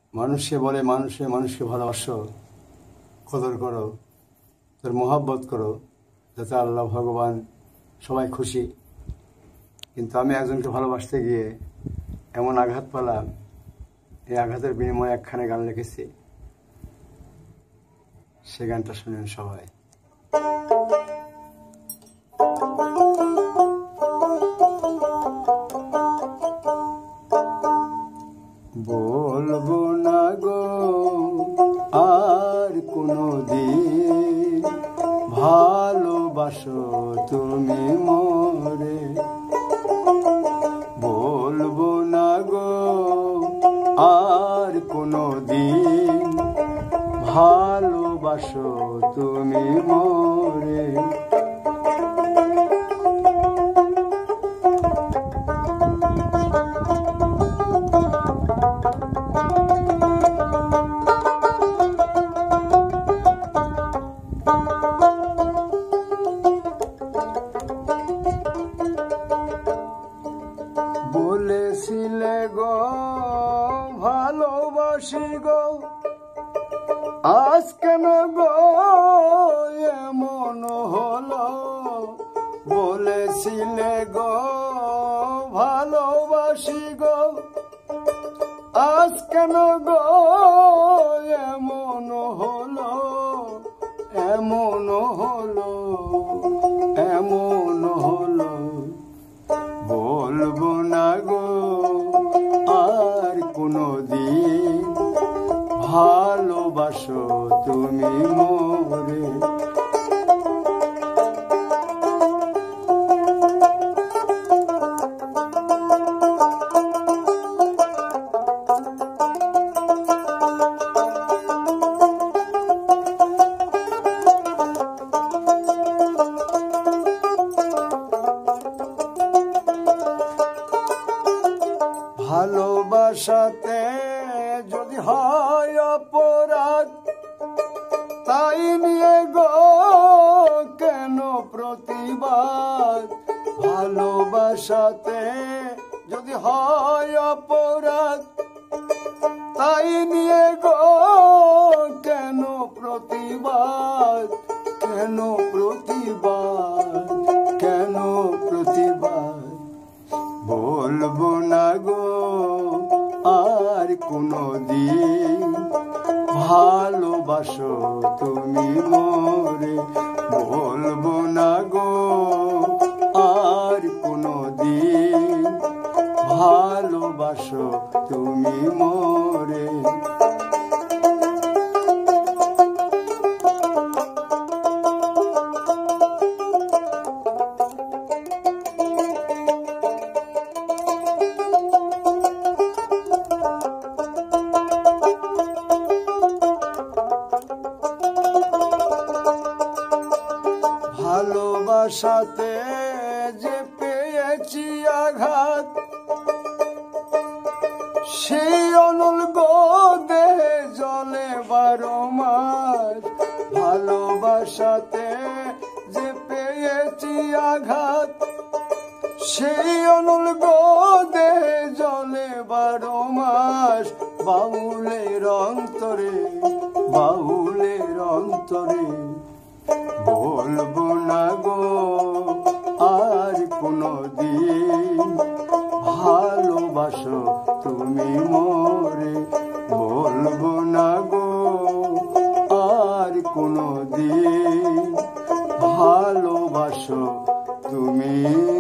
মানুষে বলে মানুষকে ভালোবাসো, কদর করো, তোর মোহাব্বত করো, যাতে আল্লাহ ভগবান সবাই খুশি। কিন্তু আমি একজনকে ভালোবাসতে গিয়ে এমন আঘাত পেলাম, এই আঘাতের বিনিময়ে একখানে গান লিখেছি, সে গানটা শুনেন সবাই। বলবো না গো আর কোনোদিন ভালোবাসো তুমি মোরে, বলবো না গো আর কোনোদিন ভালোবাসো তুমি মোরে। বলেছিলে গো ভালোবাসি গো, আজ কেন গো এমন হলো। বলেছিলে গো ভালোবাসি গো, আজ কেন গো এমন হলো, এমন হলো, এমন হলো। বলবো না গো আর কোনোদিন ভালোবাসো তুমি মোরে। ভালোবাসাতে যদি হয় অপরাধ, তাই নিয়ে গো কেন প্রতিবাদ। ভালোবাসাতে যদি হয় অপরাধ, তাই নিয়ে গো কেন প্রতিবাদ, কেন প্রতিবাদ, কেন প্রতিবাদ। বলবো না গো আর কোনোদিন ভালোবাসো তুমি মোরে, বলবো না গো আর কোনোদিন ভালোবাসো তুমি মোরে। ভালোবাসাতে যে পেয়েছি আঘাত, সেই অনল গো দেহে জলে 12 মাস। ভালোবাসাতে যে পেয়েছি আঘাত, সেই অনল গো দেহে জলে 12 মাস। বাউলের অন্তরে, বাউলের অন্তরে, বলবো না গো আর কোনোদিন ভালোবাসো তুমি মোরে, বলবো না গো আর কোনোদিন ভালোবাসো তুমি।